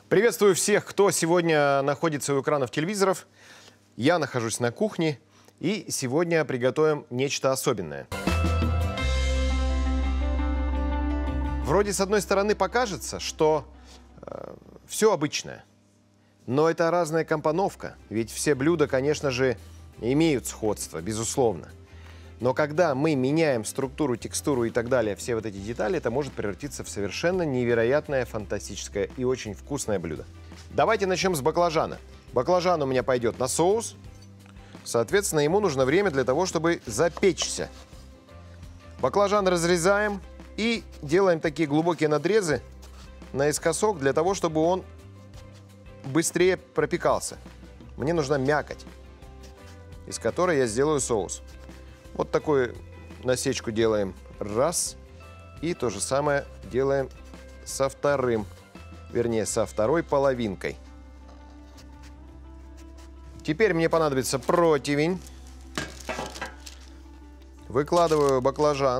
Приветствую всех, кто сегодня находится у экранов телевизоров. Я нахожусь на кухне, и сегодня приготовим нечто особенное. Вроде с одной стороны покажется, что все обычное, но это разная компоновка, ведь все блюда, конечно же, имеют сходство, безусловно. Но когда мы меняем структуру, текстуру и так далее, все вот эти детали, это может превратиться в совершенно невероятное, фантастическое и очень вкусное блюдо. Давайте начнем с баклажана. Баклажан у меня пойдет на соус. Соответственно, ему нужно время для того, чтобы запечься. Баклажан разрезаем и делаем такие глубокие надрезы наискосок для того, чтобы он быстрее пропекался. Мне нужна мякоть, из которой я сделаю соус. Вот такую насечку делаем раз. И то же самое делаем со вторым. Вернее, со второй половинкой. Теперь мне понадобится противень. Выкладываю баклажан.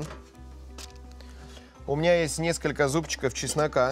У меня есть несколько зубчиков чеснока.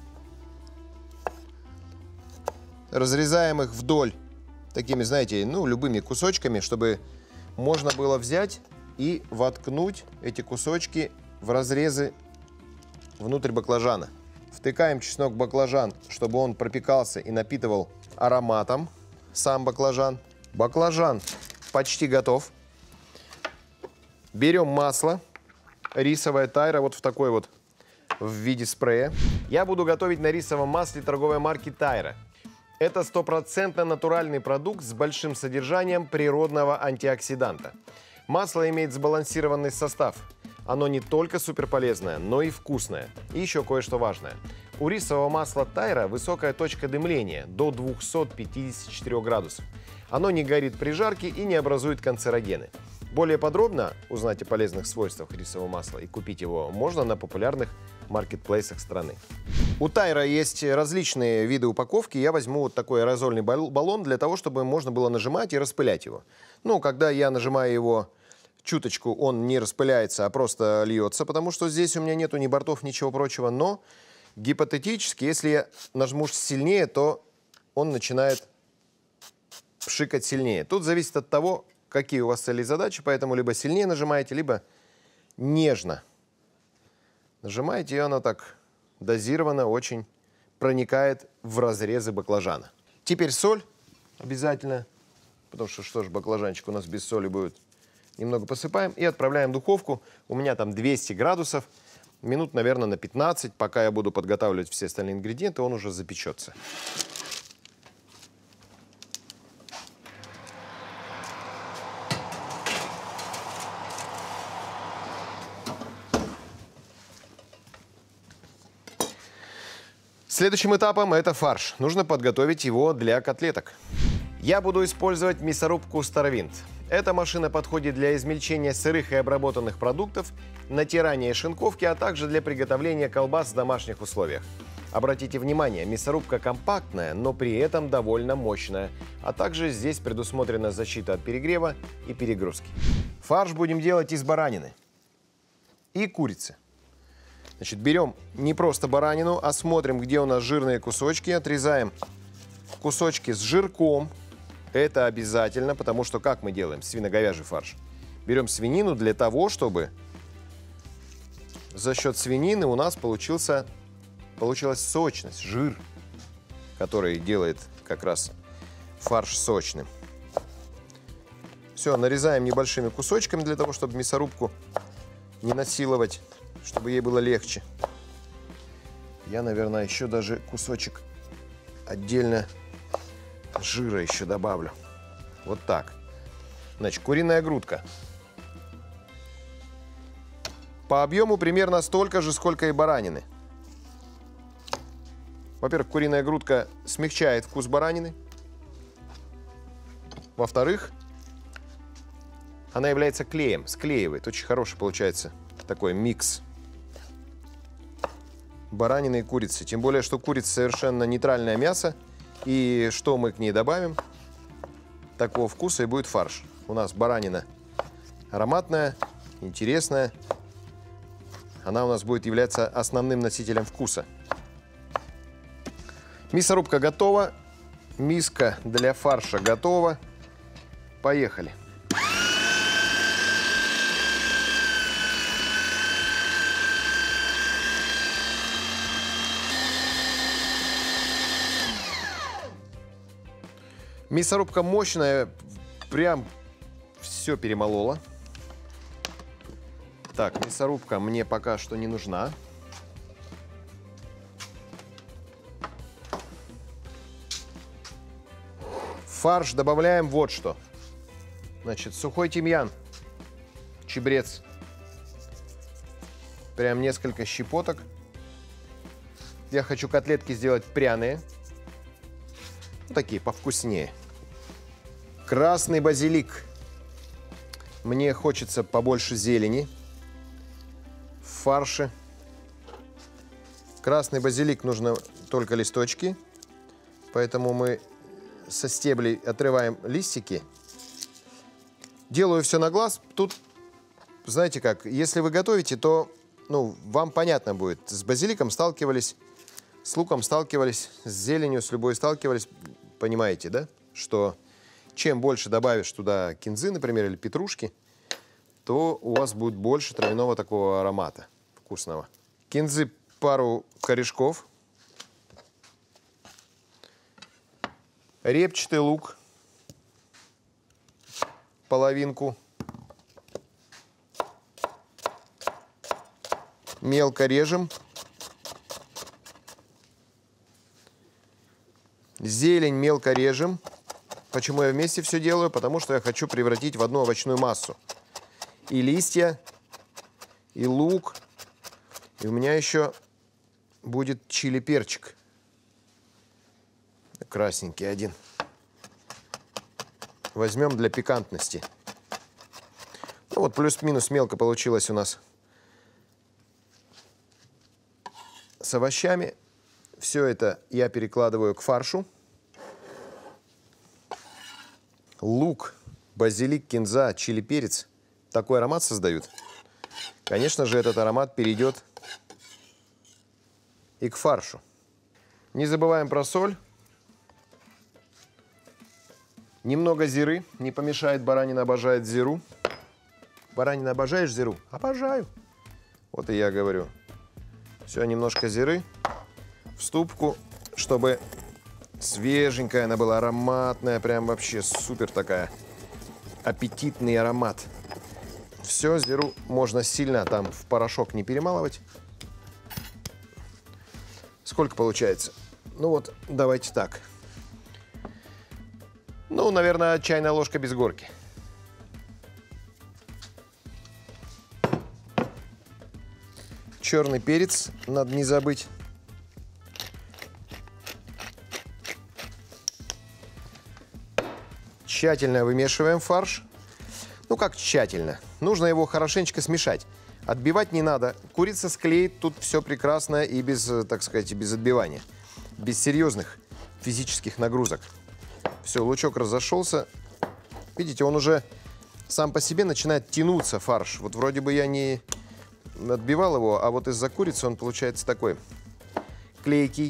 Разрезаем их вдоль такими, знаете, любыми кусочками, чтобы можно было взять и воткнуть эти кусочки в разрезы внутрь баклажана. Втыкаем чеснок в баклажан, чтобы он пропекался и напитывал ароматом сам баклажан. Баклажан почти готов. Берем масло рисовое Тайра, вот в такой вот в виде спрея. Я буду готовить на рисовом масле торговой марки Тайра. Это 100% натуральный продукт с большим содержанием природного антиоксиданта. Масло имеет сбалансированный состав. Оно не только суперполезное, но и вкусное. И еще кое-что важное. У рисового масла Тайра высокая точка дымления до 254 градусов. Оно не горит при жарке и не образует канцерогены. Более подробно узнать о полезных свойствах рисового масла и купить его можно на популярных маркетплейсах страны. У Тайра есть различные виды упаковки. Я возьму вот такой аэрозольный баллон для того, чтобы можно было нажимать и распылять его. Когда я нажимаю его чуточку, он не распыляется, а просто льется, потому что здесь у меня нету ни бортов, ничего прочего. Но гипотетически, если я нажму сильнее, то он начинает пшикать сильнее. Тут зависит от того, какие у вас цели и задачи, поэтому либо сильнее нажимаете, либо нежно нажимаете, и оно так дозированно очень проникает в разрезы баклажана. Теперь соль обязательно, потому что баклажанчик у нас без соли будет. Немного посыпаем и отправляем в духовку. У меня там 200 градусов, минут, наверное, на 15. Пока я буду подготавливать все остальные ингредиенты, он уже запечется. Следующим этапом это фарш. Нужно подготовить его для котлеток. Я буду использовать мясорубку Старвинт. Эта машина подходит для измельчения сырых и обработанных продуктов, натирания и шинковки, а также для приготовления колбас в домашних условиях. Обратите внимание, мясорубка компактная, но при этом довольно мощная, а также здесь предусмотрена защита от перегрева и перегрузки. Фарш будем делать из баранины и курицы. Берем не просто баранину, а смотрим, где у нас жирные кусочки, отрезаем кусочки с жирком. Это обязательно, потому что как мы делаем свино-говяжий фарш? Берем свинину для того, чтобы за счет свинины у нас получилась сочность, жир, который делает как раз фарш сочным. Все, нарезаем небольшими кусочками для того, чтобы мясорубку не насиловать, чтобы ей было легче. Я, наверное, еще даже кусочек отдельно жира еще добавлю. Вот так. Значит, куриная грудка. По объему примерно столько же, сколько и баранины. Во-первых, куриная грудка смягчает вкус баранины. Во-вторых, она является клеем, склеивает. Очень хороший получается такой микс баранины и курицы. Тем более, что курица совершенно нейтральное мясо. И что мы к ней добавим, такого вкуса и будет фарш. У нас баранина ароматная, интересная. Она у нас будет являться основным носителем вкуса. Мясорубка готова. Миска для фарша готова. Поехали. Мясорубка мощная, прям все перемолола. Так, мясорубка мне пока что не нужна. В фарш добавляем вот что. Значит, сухой тимьян, чабрец. Прям несколько щепоток. Я хочу котлетки сделать пряные. Ну, такие повкуснее. Красный базилик. Мне хочется побольше зелени в фарше. Красный базилик нужно только листочки, поэтому мы со стеблей отрываем листики. Делаю все на глаз. Тут, знаете как, если вы готовите, то вам понятно будет. С базиликом сталкивались, с луком сталкивались, с зеленью, с любой сталкивались. Понимаете, да? Что чем больше добавишь туда кинзы, например, или петрушки, то у вас будет больше травяного такого аромата вкусного. Кинзы пару корешков. Репчатый лук. Половинку. Мелко режем. Зелень мелко режем. Почему я вместе все делаю? Потому что я хочу превратить в одну овощную массу. И листья, и лук. И у меня еще будет чили-перчик. Красненький один. Возьмем для пикантности. Ну вот плюс-минус мелко получилось у нас с овощами. Все это я перекладываю к фаршу. Лук, базилик, кинза, чили, перец такой аромат создают. Конечно же, этот аромат перейдет и к фаршу. Не забываем про соль. Немного зиры. Не помешает, баранина обожает зиру. Баранина, обожаешь зиру? Обожаю. Вот и я говорю. Все, немножко зиры в ступку, чтобы свеженькая она была, ароматная, прям вообще супер такая. Аппетитный аромат. Все, зиру можно сильно там в порошок не перемалывать. Сколько получается? Ну вот, давайте так. Ну, наверное, чайная ложка без горки. Черный перец надо не забыть. Тщательно вымешиваем фарш. Ну, как тщательно? Нужно его хорошенечко смешать. Отбивать не надо. Курица склеит тут все прекрасно и без, так сказать, без отбивания. Без серьезных физических нагрузок. Все, лучок разошелся. Видите, он уже сам по себе начинает тянуться, фарш. Вот вроде бы я не отбивал его, а вот из-за курицы он получается такой клейкий,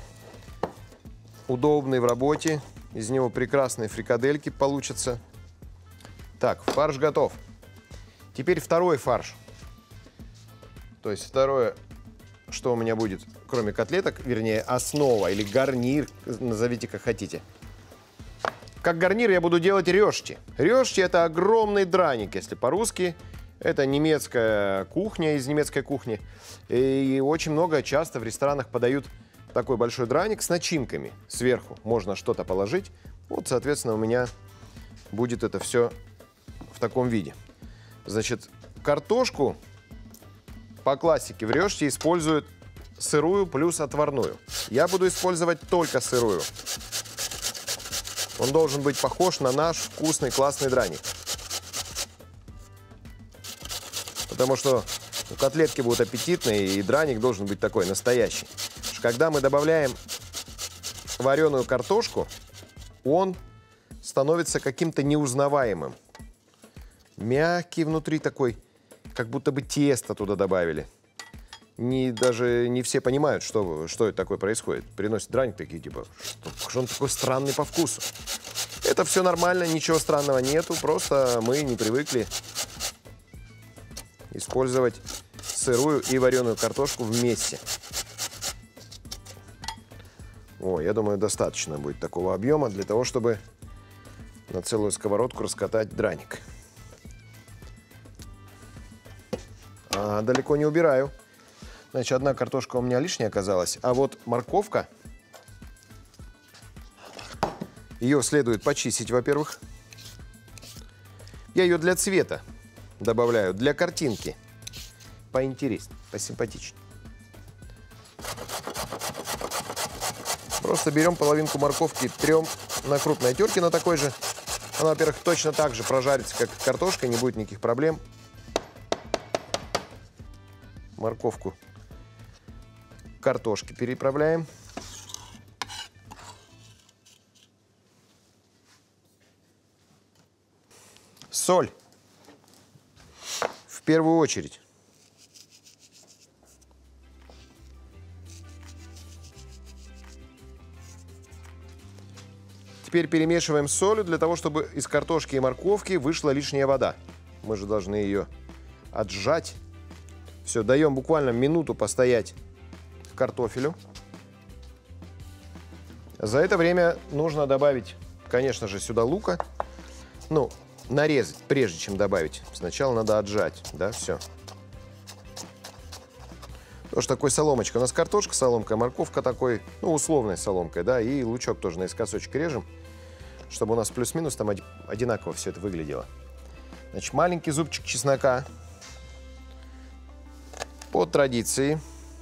удобный в работе. Из него прекрасные фрикадельки получатся. Так, фарш готов. Теперь второй фарш. То есть второе, что у меня будет, кроме котлеток, вернее, основа или гарнир, назовите как хотите. Как гарнир я буду делать рёшти. Рёшти — это огромный драник, если по-русски. Это немецкая кухня, из немецкой кухни. И очень много, часто в ресторанах подают такой большой драник с начинками. Сверху можно что-то положить. Вот, соответственно, у меня будет это все в таком виде. Значит, картошку по классике в рёште используют сырую плюс отварную. Я буду использовать только сырую. Он должен быть похож на наш вкусный, классный драник. Потому что котлетки будут аппетитные, и драник должен быть такой, настоящий. Когда мы добавляем вареную картошку, он становится каким-то неузнаваемым. Мягкий внутри такой, как будто бы тесто туда добавили. даже не все понимают, что это такое происходит. Приносят драник такие, типа, что он такой странный по вкусу. Это все нормально, ничего странного нету, просто мы не привыкли использовать сырую и вареную картошку вместе. О, я думаю, достаточно будет такого объема для того, чтобы на целую сковородку раскатать драник. А далеко не убираю. Значит, одна картошка у меня лишняя оказалась, а вот морковка, ее следует почистить, во-первых. Я ее для цвета добавляю, для картинки. Поинтереснее, посимпатичнее. Просто берем половинку морковки, трем на крупной терке, на такой же. Она, во-первых, точно так же прожарится, как картошка, не будет никаких проблем. Морковку к картошке переправляем. Соль. В первую очередь. Теперь перемешиваем с солью для того, чтобы из картошки и морковки вышла лишняя вода. Мы же должны ее отжать. Все, даем буквально минуту постоять картофелю. За это время нужно добавить, конечно же, сюда лука. Ну, нарезать, прежде чем добавить. Сначала надо отжать, да, все. Тоже такой соломочка. У нас картошка соломкой, морковка такой, ну, условной соломкой, да, и лучок тоже наискосочек режем, чтобы у нас плюс-минус там одинаково все это выглядело. Значит, маленький зубчик чеснока. По традиции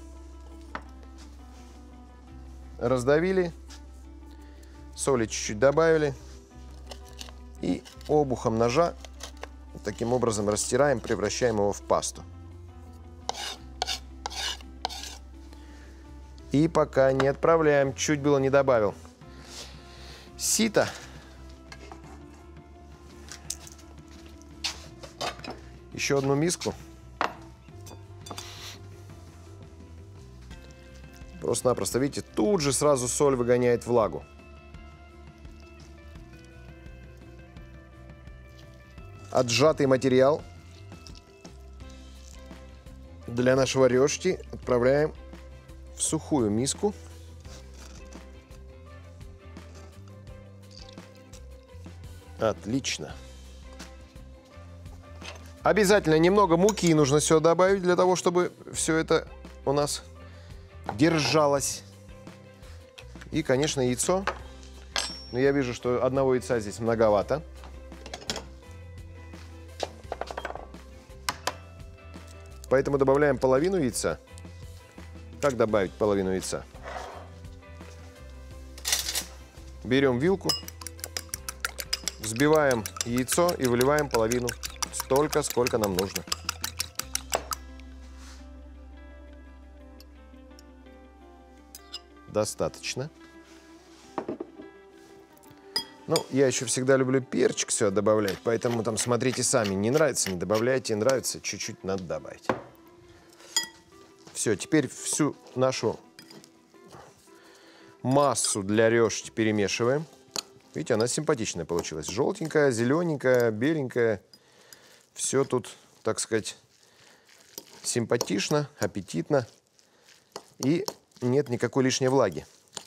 раздавили, соли чуть-чуть добавили и обухом ножа таким образом растираем, превращаем его в пасту. И пока не отправляем, чуть было не добавил сито. Еще одну миску. Просто-напросто, видите, тут же сразу соль выгоняет влагу. Отжатый материал для нашего рёшти отправляем в сухую миску. Отлично. Обязательно немного муки нужно сюда добавить, для того, чтобы все это у нас держалось. И, конечно, яйцо. Но я вижу, что одного яйца здесь многовато. Поэтому добавляем половину яйца. Как добавить половину яйца? Берем вилку, взбиваем яйцо и выливаем половину. Столько, сколько нам нужно. Достаточно. Ну, я еще всегда люблю перчик сюда добавлять, поэтому там смотрите сами. Не нравится, не добавляйте, нравится, чуть-чуть надо добавить. Все, теперь всю нашу массу для рёшки перемешиваем. Видите, она симпатичная получилась. Желтенькая, зелененькая, беленькая. Все тут, так сказать, симпатично, аппетитно. И нет никакой лишней влаги.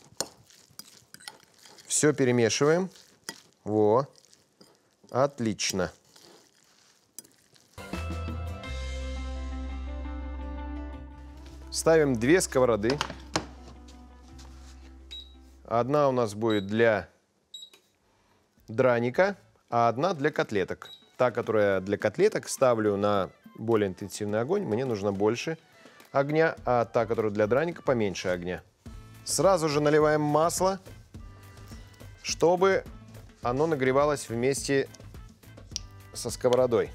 Все перемешиваем. Во. Отлично. Ставим 2 сковороды. Одна у нас будет для драника, а одна для котлеток. Та, которая для котлеток, ставлю на более интенсивный огонь. Мне нужно больше огня, а та, которая для драника, поменьше огня. Сразу же наливаем масло, чтобы оно нагревалось вместе со сковородой.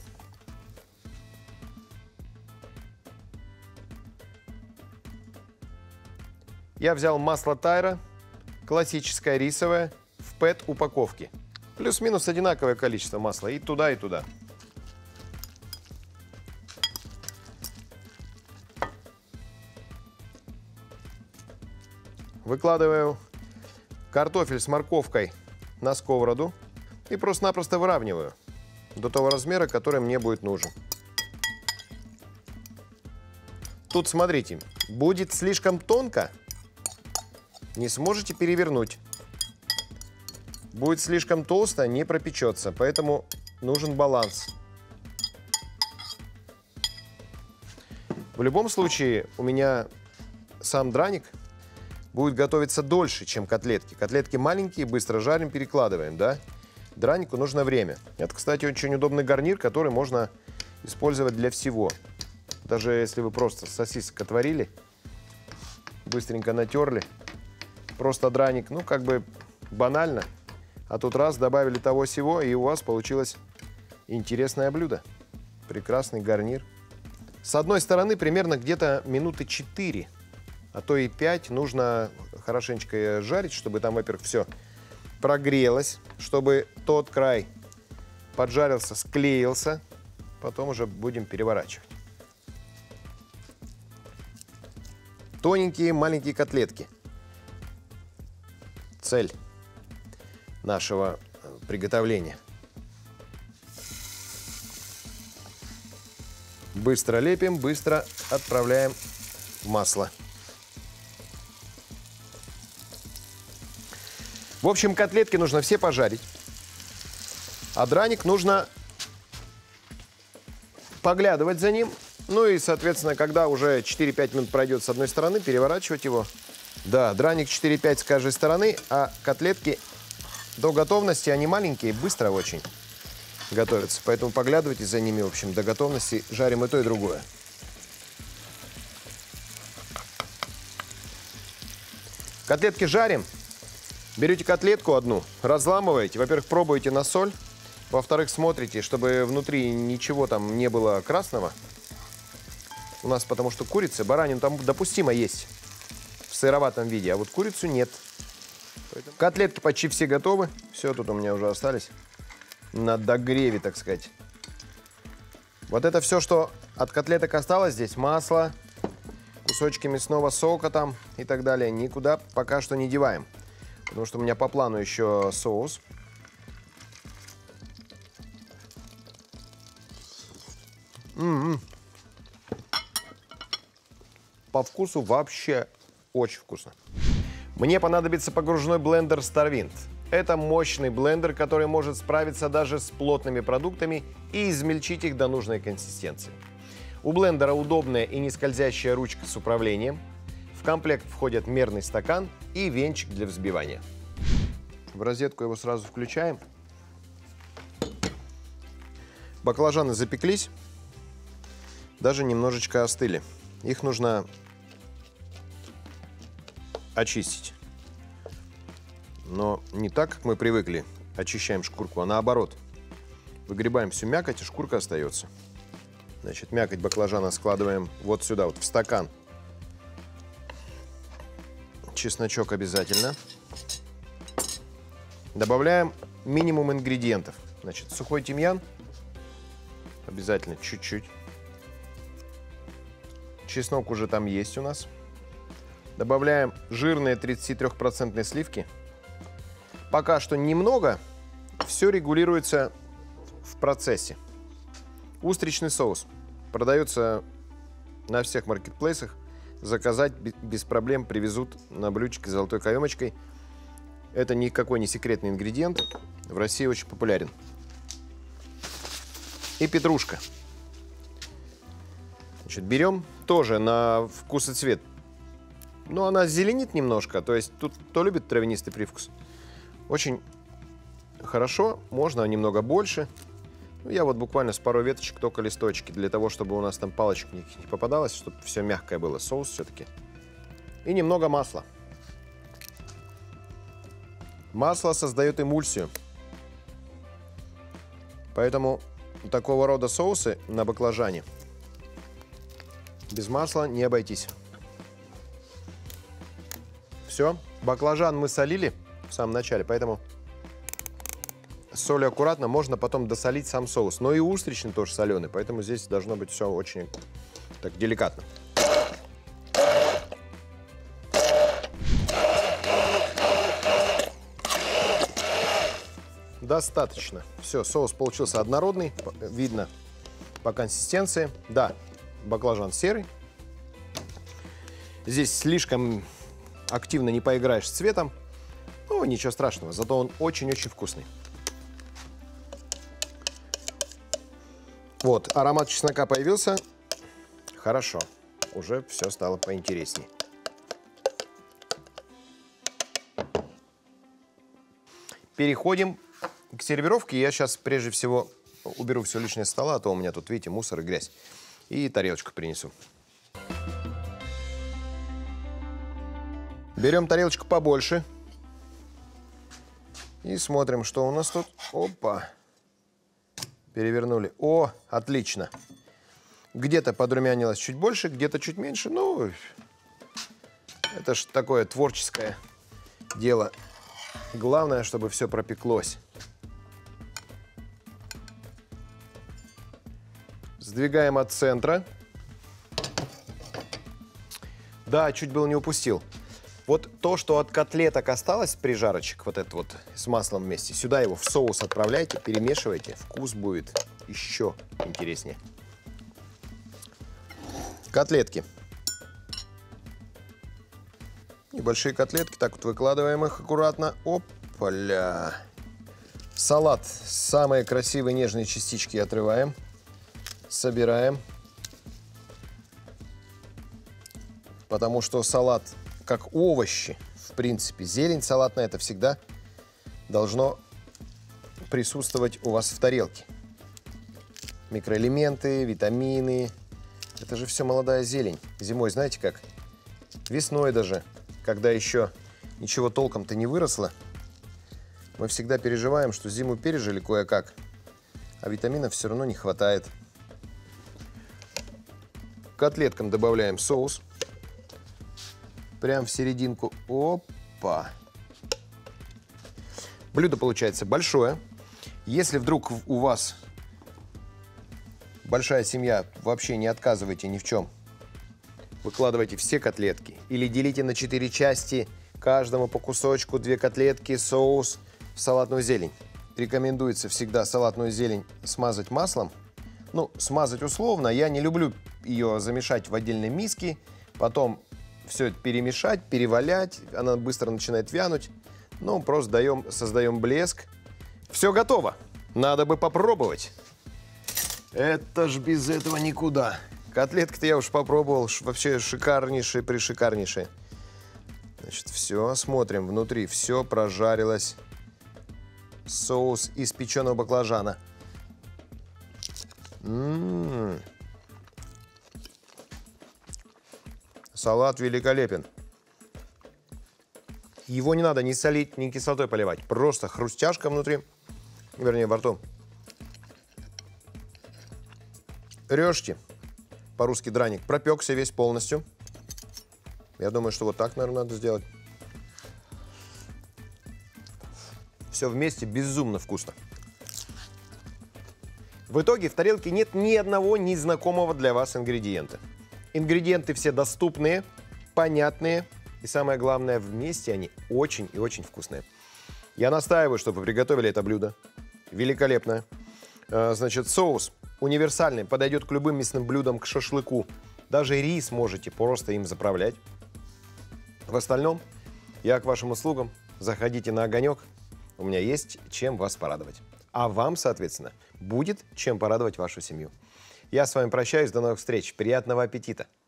Я взял масло тайра, классическое рисовое, в ПЭТ-упаковке. Плюс-минус одинаковое количество масла и туда, и туда. выкладываю картофель с морковкой на сковороду и просто-напросто выравниваю до того размера, который мне будет нужен. Тут, смотрите, будет слишком тонко, не сможете перевернуть. Будет слишком толсто, не пропечется, поэтому нужен баланс. В любом случае, у меня сам драник будет готовиться дольше, чем котлетки. Котлетки маленькие, быстро жарим, перекладываем, да? Дранику нужно время. Это, кстати, очень удобный гарнир, который можно использовать для всего. Даже если вы просто сосисок отварили, быстренько натерли, просто драник, ну, как бы банально. А тут раз, добавили того-сего, и у вас получилось интересное блюдо. Прекрасный гарнир. С одной стороны, примерно где-то минуты 4, а то и 5 нужно хорошенечко жарить, чтобы там, во-первых, все прогрелось, чтобы тот край поджарился, склеился. Потом уже будем переворачивать. Тоненькие маленькие котлетки. Цель нашего приготовления. Быстро лепим, быстро отправляем в масло. В общем, котлетки нужно все пожарить, а драник нужно поглядывать за ним. Ну и, соответственно, когда уже 4-5 минут пройдет с одной стороны, переворачивать его. Да, драник 4-5 с каждой стороны, а котлетки до готовности, они маленькие, быстро очень готовятся. Поэтому поглядывайте за ними, в общем, до готовности. Жарим и то, и другое. Котлетки жарим. Берете котлетку одну, разламываете. Во-первых, пробуете на соль. Во-вторых, смотрите, чтобы внутри ничего там не было красного. У нас потому что курица, баранину там допустимо есть в сыроватом виде, а вот курицу нет. Поэтому котлетки почти все готовы. Все, тут у меня уже остались на догреве, так сказать. Вот это все, что от котлеток осталось здесь. Масло, кусочки мясного сока там и так далее. Никуда пока что не деваем. Потому что у меня по плану еще соус. По вкусу вообще очень вкусно. Мне понадобится погружной блендер StarWind. Это мощный блендер, который может справиться даже с плотными продуктами и измельчить их до нужной консистенции. У блендера удобная и не скользящая ручка с управлением. В комплект входят мерный стакан и венчик для взбивания. В розетку его сразу включаем. Баклажаны запеклись, даже немножечко остыли. Их нужно очистить. Но не так, как мы привыкли, очищаем шкурку, а наоборот. Выгребаем всю мякоть, и шкурка остается. Значит, мякоть баклажана складываем вот сюда, вот в стакан. Чесночок обязательно. Добавляем минимум ингредиентов. Значит, сухой тимьян. Обязательно чуть-чуть. Чеснок уже там есть у нас. Добавляем жирные 33% сливки. Пока что немного. Все регулируется в процессе. Устричный соус. Продается на всех маркетплейсах. Заказать без проблем привезут на блюдечке с золотой каемочкой. Это никакой не секретный ингредиент. В России очень популярен. И петрушка. Значит, берем тоже на вкус и цвет. Но она зеленит немножко. То есть тут кто любит травянистый привкус. Очень хорошо. Можно немного больше. Ну, я вот буквально с пару веточек, только листочки. Для того, чтобы у нас там палочек никаких не попадалось. Чтобы все мягкое было. Соус все-таки. И немного масла. Масло создает эмульсию. Поэтому такого рода соусы на баклажане без масла не обойтись. Все. Баклажан мы солили в самом начале, поэтому с солью аккуратно. Можно потом досолить сам соус. Но и устричный тоже соленый, поэтому здесь должно быть все очень так деликатно. достаточно. Все, соус получился однородный, видно по консистенции. Да, баклажан серый. Здесь слишком активно не поиграешь с цветом. Ну, ничего страшного, зато он очень-очень вкусный. Вот, аромат чеснока появился. Хорошо, уже все стало поинтереснее. Переходим к сервировке. Я сейчас прежде всего уберу все лишнее с стола, а то у меня тут, видите, мусор и грязь. И тарелочку принесу. Берем тарелочку побольше. И смотрим, что у нас тут. Опа. Перевернули. О, отлично. Где-то подрумянилось чуть больше, где-то чуть меньше. Ну, это ж такое творческое дело. Главное, чтобы все пропеклось. Сдвигаем от центра. Да, чуть было не упустил. Вот то, что от котлеток осталось, прижарочек, вот этот вот с маслом вместе, сюда его в соус отправляйте, перемешивайте. Вкус будет еще интереснее. Котлетки. Небольшие котлетки, так вот выкладываем их аккуратно. Опа-ля. Салат. Самые красивые нежные частички отрываем. Собираем. Потому что салат, как овощи, в принципе, зелень салатная, это всегда должно присутствовать у вас в тарелке. Микроэлементы, витамины. Это же все молодая зелень. Зимой, знаете как? Весной даже, когда еще ничего толком-то не выросло, мы всегда переживаем, что зиму пережили кое-как, а витаминов все равно не хватает. К котлеткам добавляем соус. Прям в серединку. Опа! Блюдо получается большое. Если вдруг у вас большая семья, вообще не отказывайте ни в чем. Выкладывайте все котлетки. Или делите на 4 части, каждому по кусочку, 2 котлетки, соус, салатную зелень. Рекомендуется всегда салатную зелень смазать маслом. Ну, смазать условно. Я не люблю ее замешать в отдельной миске. Потом все это перемешать, перевалять. Она быстро начинает вянуть. Ну, просто создаем блеск. Все готово. Надо бы попробовать. Это ж без этого никуда. Котлетки-то я уж попробовал. Вообще шикарнейшие, пришикарнейшие. Значит, все, смотрим. Внутри все прожарилось. Соус из печеного баклажана. Салат великолепен. Его не надо ни солить, ни кислотой поливать. Просто хрустяшка внутри, вернее, во рту. Режьте. По-русски драник. Пропекся весь полностью. Я думаю, что вот так, наверное, надо сделать. Все вместе безумно вкусно. В итоге в тарелке нет ни одного незнакомого для вас ингредиента. Ингредиенты все доступные, понятные. И самое главное, вместе они очень и очень вкусные. Я настаиваю, чтобы вы приготовили это блюдо. Великолепное. Значит, соус универсальный, подойдет к любым мясным блюдам, к шашлыку. Даже рис можете просто им заправлять. В остальном, я к вашим услугам. Заходите на огонек. У меня есть чем вас порадовать. А вам, соответственно, будет чем порадовать вашу семью. Я с вами прощаюсь. До новых встреч. Приятного аппетита!